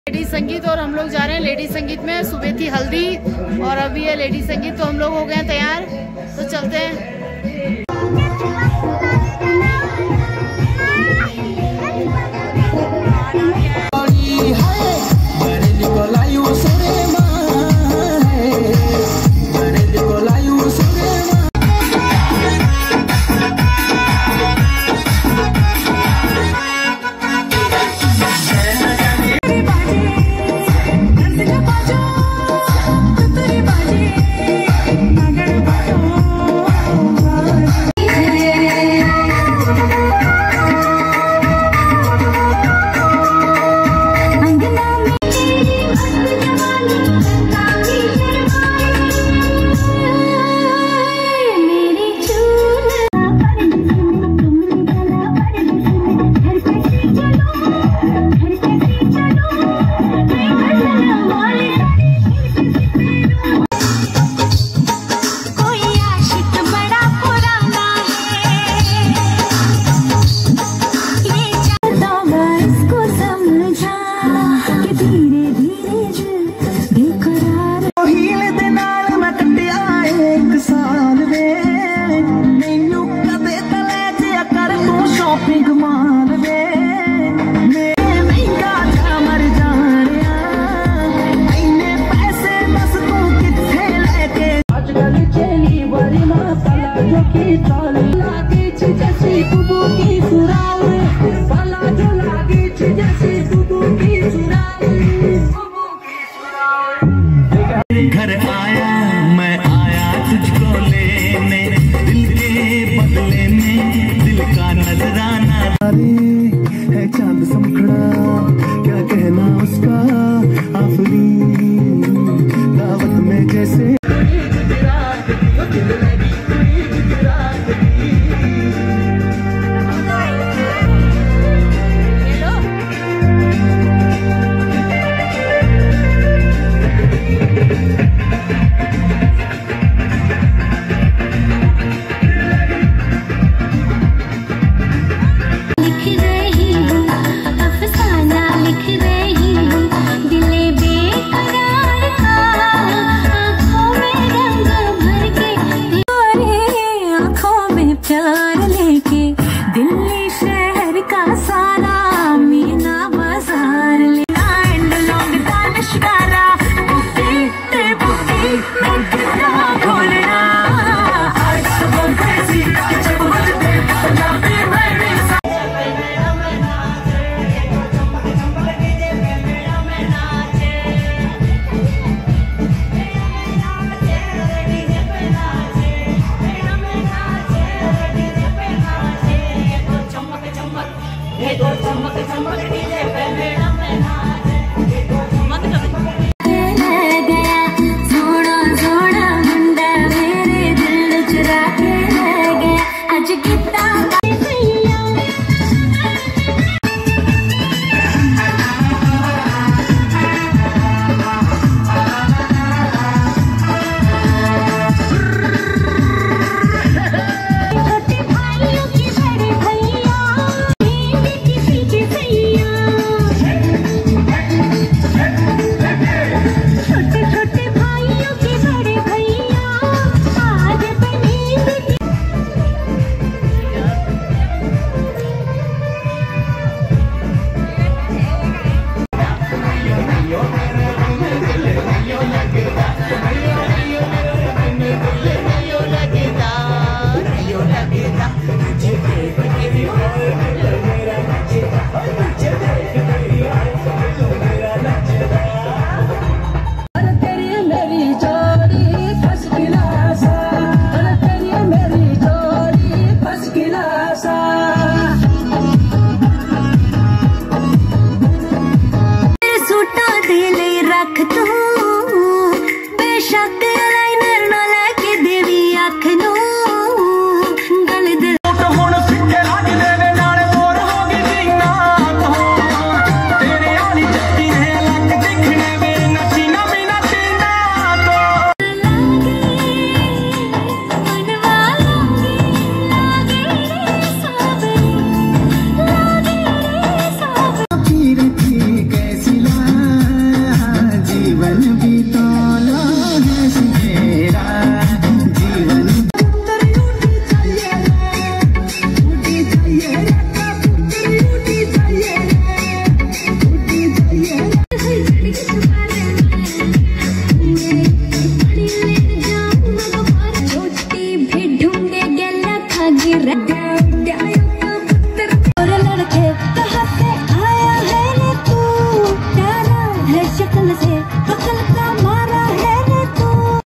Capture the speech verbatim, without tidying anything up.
Lady संगीत और हम लोग जा रहे हैं लेडी संगीत में। सुबह थी हल्दी और अभी है लेडी संगीत, तो हम लोग हो गए हैं तैयार, तो चलते हैं। घर आया मैं आया तुझको लेने, दिल के बदले में दिल का नजराना है। चांद समखड़ा क्या कहना उसका, आफरी दावत में जैसे लिख रही हूँ, अफसाना लिख रही हूँ, दिले बेकार चैन भी